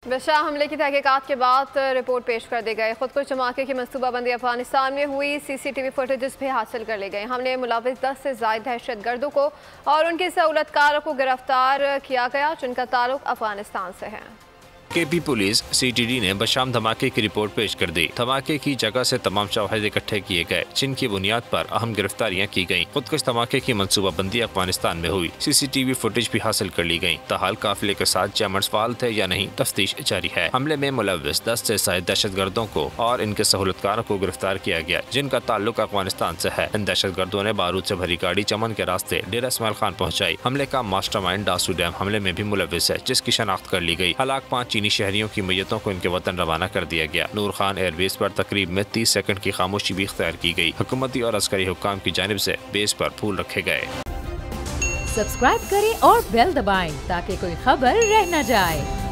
बशाह हमले की तहकीकात के बाद रिपोर्ट पेश कर दी गई। खुदकुश धमाके की मनसूबाबंदी अफगानिस्तान में हुई। CCTV फुटेजेस भी हासिल कर ली गई। हमले मुलविस 10 से ज़ायद दहशतगर्दों को और उनके सहूलतकारों को गिरफ्तार किया गया, जिनका ताल्लुक अफगानिस्तान से है। KP पुलिस CTD ने बशाम धमाके की रिपोर्ट पेश कर दी। धमाके की जगह से तमाम शवाहिद इकट्ठे किए गए, जिनकी बुनियाद पर अहम गिरफ्तारियां की गयी। खुदकुश धमाके की मनसूबाबंदी अफगानिस्तान में हुई। CCTV फुटेज भी हासिल कर ली गयी। ताहाल काफिले के साथ जैमर्स फाल थे या नहीं, तफ्तीश जारी है। हमले में मुलविस 10 से ज़ायद दहशतगर्दों को और इनके सहूलतकारों को गिरफ्तार किया गया, जिनका ताल्लुक अफगानिस्तान से है। इन दहशतगर्दों ने बारूद से भरी गाड़ी चमन के रास्ते डेरा इस्माइल खान पहुँचाई। हमले का मास्टरमाइंड डासू डैम हमले में भी मुलविस है, जिसकी शनाख्त कर ली गयी। हलाक 5 चीनी शहरियों की मैयतों को इनके वतन रवाना कर दिया गया। नूर खान एयरबेस पर तकरीब में 30 सेकंड की खामोशी भी इख्तियार की गई। हुकूमती और अस्करी हुक्काम की जानिब से बेस पर फूल रखे गए। सब्सक्राइब करें और बेल दबाएं ताकि कोई खबर रह न जाए।